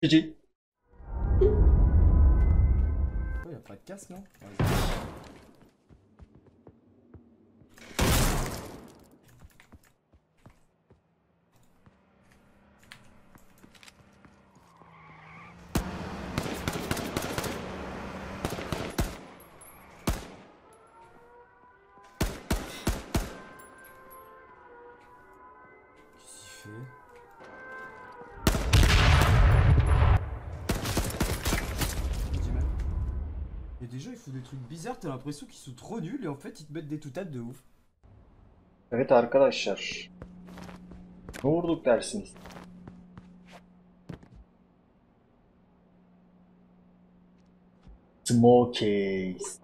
GG. Oh, y a pas de casse, non? Qu'est-ce qu'il fait? Je dis même. Et déjà, ils font des trucs bizarres, t'as l'impression qu'ils sont trop nuls et en fait, ils te mettent des toutades de ouf. Evet arkadaşlar. Ne vurduk dersiniz? Smokies.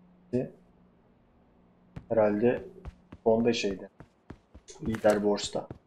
Herhalde Honda şeydi. Leaderboards'ta.